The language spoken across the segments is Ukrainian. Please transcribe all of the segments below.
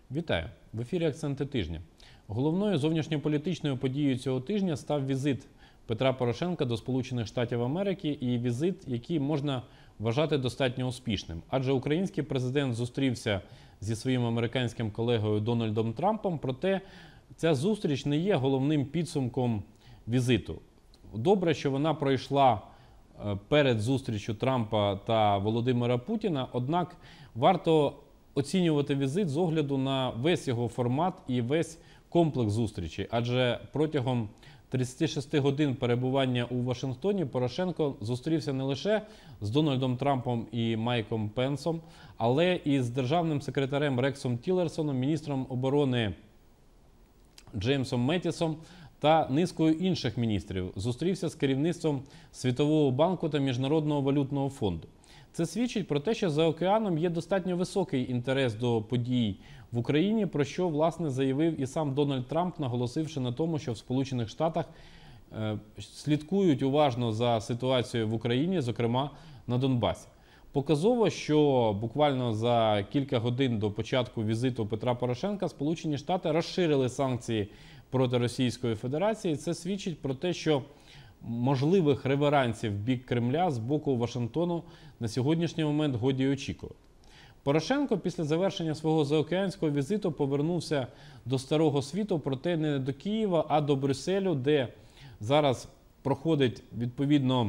Вітаю! В ефірі «Акценти тижня». Головною зовнішньополітичною подією цього тижня став візит Петра Порошенка до Сполучених Штатів Америки і візит, який можна вважати достатньо успішним. Адже український президент зустрівся зі своїм американським колегою Дональдом Трампом, проте ця зустріч не є головним підсумком візиту. Добре, що вона пройшла перед зустрічю Трампа та Володимира Путіна, однак варто оцінювати візит з огляду на весь його формат і весь комплекс зустрічей. Адже протягом 36 годин перебування у Вашингтоні Порошенко зустрівся не лише з Дональдом Трампом і Майком Пенсом, але і з державним секретарем Рексом Тіллерсоном, міністром оборони Джеймсом Метісом та низкою інших міністрів. Зустрівся з керівництвом Світового банку та Міжнародного валютного фонду. Це свідчить про те, що за океаном є достатньо високий інтерес до подій в Україні, про що, власне, заявив і сам Дональд Трамп, наголосивши на тому, що в Сполучених Штатах слідкують уважно за ситуацією в Україні, зокрема на Донбасі. Показово, що буквально за кілька годин до початку візиту Петра Порошенка Сполучені Штати розширили санкції проти Російської Федерації. Це свідчить про те, що можливих реверансів в бік Кремля з боку Вашингтону на сьогоднішній момент годі очікувати. Порошенко після завершення свого заокеанського візиту повернувся до Старого Світу, проте не до Києва, а до Брюсселю, де зараз проходить відповідно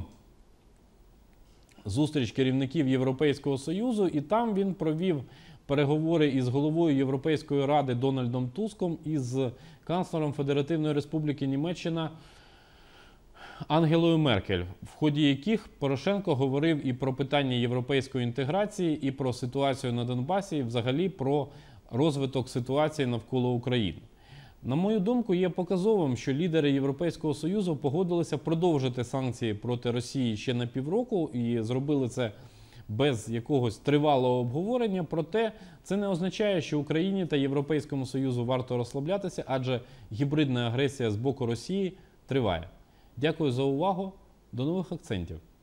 зустріч керівників Європейського Союзу, і там він провів переговори із головою Європейської Ради Дональдом Туском і з канцлером Федеративної Республіки Німеччина Ангелою Меркель, в ході яких Порошенко говорив і про питання європейської інтеграції, і про ситуацію на Донбасі, і взагалі про розвиток ситуації навколо України. На мою думку, є показовим, що лідери Європейського Союзу погодилися продовжити санкції проти Росії ще на півроку і зробили це без якогось тривалого обговорення. Проте це не означає, що Україні та Європейському Союзу варто розслаблятися, адже гібридна агресія з боку Росії триває. Дякую за увагу. До нових акцентів.